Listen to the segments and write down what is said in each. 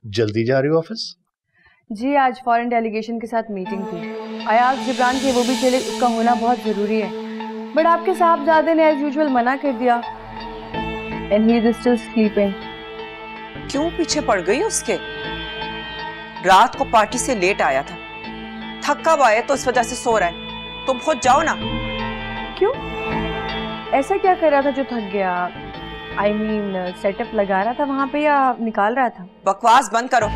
जल्दी जा रही हो ऑफिस? जी आज फॉरेन डेलीगेशन के साथ मीटिंग थी। अयाज जिब्रान के वो भी चले, उसका होना बहुत जरूरी है, बट आपके साहबजादे ने एज यूजुअल मना कर दिया। And he is still sleeping. क्यों पीछे पड़ गई उसके? रात को पार्टी से लेट आया था, थका हुआ है तो इस वजह से सो रहा है। तुम खुद जाओ ना। क्यों? ऐसा क्या कर रहा था जो थक गया? I mean, सेटअप लगा रहा था वहां पे या निकाल रहा था? बकवास बंद करो।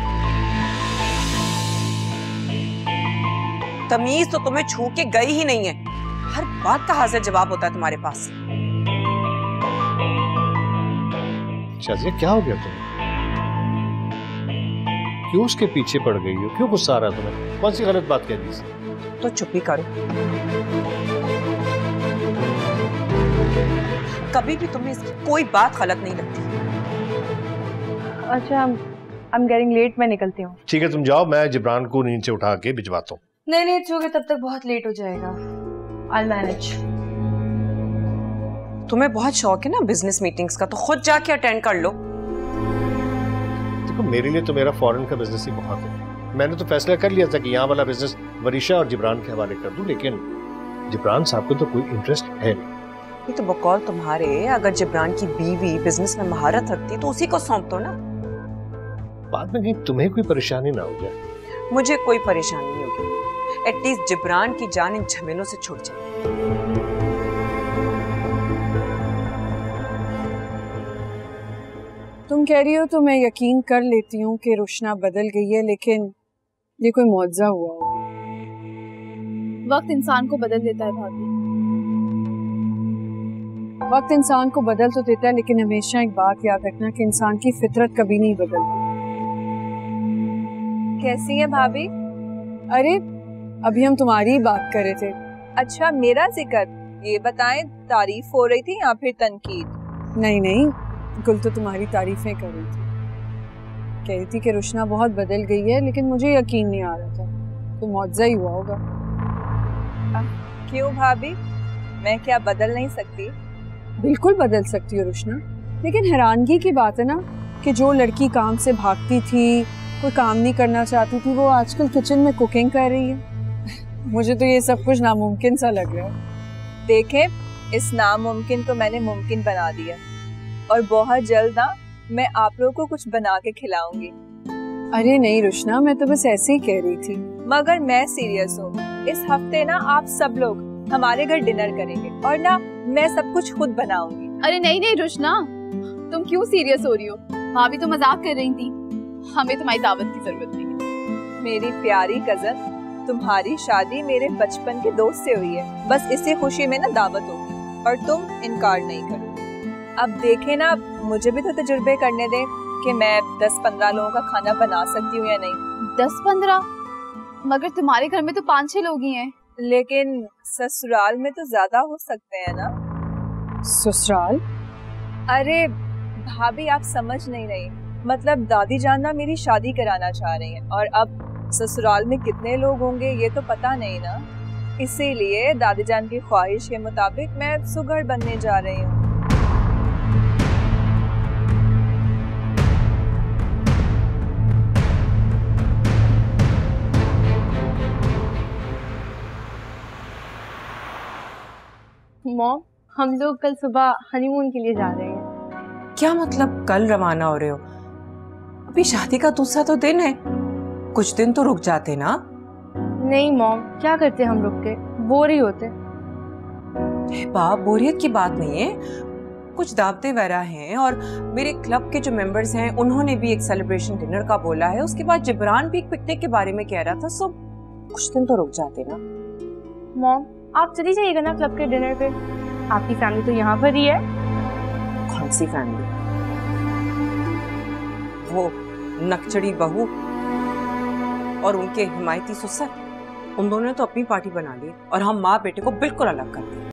तमीज तो तुम्हें छू के गई ही नहीं है। हर बात का हाजिर जवाब होता है तुम्हारे पास। शाजिया क्या हो गया तुम्हें? क्यों उसके पीछे पड़ गई हो? क्यों गुस्सा आ रहा तुम्हें? कौन सी गलत बात कह दी? तो चुप ही करो। कभी भी तुम्हें इसकी कोई बात गलत नहीं लगती। अच्छा, I'm getting late, मैं निकलती हूँ। ठीक है तुम जाओ, मैं जिब्रान को नींद से उठा के भिजवाता हूँ। नहीं इट्स ओके, तब तक बहुत लेट हो जाएगा। I'll manage। तुम्हें बहुत शौक है ना बिजनेस मीटिंग्स का, तो खुद जाके अटेंड कर लो। देखो मेरे लिए तो मेरा फॉरेन का बिजनेस ही बहुत है। मैंने तो फैसला कर लिया था कि यहाँ वाला बिजनेस वरीशा और जिब्रान के हवाले कर दूं, लेकिन जिब्रान साहब को तो कोई इंटरेस्ट है नहीं। ये तो बकौल तुम्हारे, अगर जिब्रान की बीवी बिजनेस में महारत रखती तो उसी को सौंप दो ना। बाद में कहीं तुम्हें कोई परेशानी ना हो जाए। मुझे कोई परेशानी नहीं होगी। एटलीस्ट जिब्रान की जान इन झमेलों से छूट जाए। तुम कह रही हो तो मैं यकीन कर लेती हूँ कि रोशना बदल गई है, लेकिन ये कोई मौजज़ा हुआ होगा। वक्त इंसान को बदल देता है भाभी। वक्त इंसान को बदल तो देता है, लेकिन हमेशा एक बात याद रखना कि इंसान की फितरत कभी नहीं बदलती। कैसी है भाभी? अरे अभी हम तुम्हारी ही बात कर रहे थे। अच्छा मेरा जिक्र? ये बताएं, तारीफ हो रही थी या फिर तनकीद? नहीं, गुल तो तुम्हारी तारीफें कर रही थी। कह रही थी कि रोशना बहुत बदल गई है, लेकिन मुझे यकीन नहीं आ रहा था। तो मौजज़ा ही हुआ होगा। क्यों भाभी, मैं क्या बदल नहीं सकती? बिल्कुल बदल सकती हो रोशना, लेकिन हैरानगी की बात है ना कि जो लड़की काम से भागती थी, कोई काम नहीं करना चाहती थी, वो आजकल किचन में कुकिंग कर रही है। मुझे तो ये सब कुछ नामुमकिन सा लग रहा है। देखें, इस नामुमकिन को मैंने मुमकिन बना दिया, और बहुत जल्द ना मैं आप लोगों को कुछ बना के खिलाऊंगी। अरे नहीं रोशना, मैं तो बस ऐसे ही कह रही थी। मगर मैं सीरियस हूँ। इस हफ्ते ना आप सब लोग हमारे घर डिनर करेंगे, और ना मैं सब कुछ खुद बनाऊंगी। अरे नहीं रोशना, तुम क्यों सीरियस हो रही हो? भाभी तो मजाक कर रही थी, हमें तुम्हारी दावत की जरूरत नहीं है। मेरी प्यारी कजन, तुम्हारी शादी मेरे बचपन के दोस्त से हुई है, बस इसी खुशी में ना दावत होगी, और तुम इनकार नहीं करो। अब देखे ना, मुझे भी तो तजुर्बे करने दे कि मैं 10-15 लोगों का खाना बना सकती हूँ या नहीं। 10-15? मगर तुम्हारे घर में तो 5-6 लोग ही हैं। लेकिन ससुराल में तो ज्यादा हो सकते हैं ना। ससुराल? अरे भाभी, आप समझ नहीं रही। मतलब दादी जान ना मेरी शादी कराना चाह रही हैं, और अब ससुराल में कितने लोग होंगे ये तो पता नहीं ना। इसीलिए दादी जान की ख्वाहिश के मुताबिक मैं सुघड़ बनने जा रही हूँ। मॉम, हम लोग कल सुबह हनीमून के लिए जा रहे हैं। क्या मतलब कल रवाना हो रहे हो? अभी शादी का दूसरा तो दिन है, कुछ दिन तो रुक जाते ना। नहीं मॉम, क्या करते हम रुक के, बोर ही होते। बाप, बोरियत की बात नहीं है। कुछ दावतें वगैरह हैं, और मेरे क्लब के जो मेंबर्स हैं उन्होंने भी एक सेलिब्रेशन डिनर का बोला है। उसके बाद जिब्रान भी एक पिकनिक के बारे में कह रहा था। सो कुछ दिन तो रुक जाते ना। मॉम, आप चली जाइएगा ना क्लब के डिनर पे, आपकी फैमिली तो यहाँ पर ही है। कौन सी फैमिली? वो नकचड़ी बहू और उनके हिमायती ससुर, उन दोनों ने तो अपनी पार्टी बना ली, और हम माँ बेटे को बिल्कुल अलग कर दिया।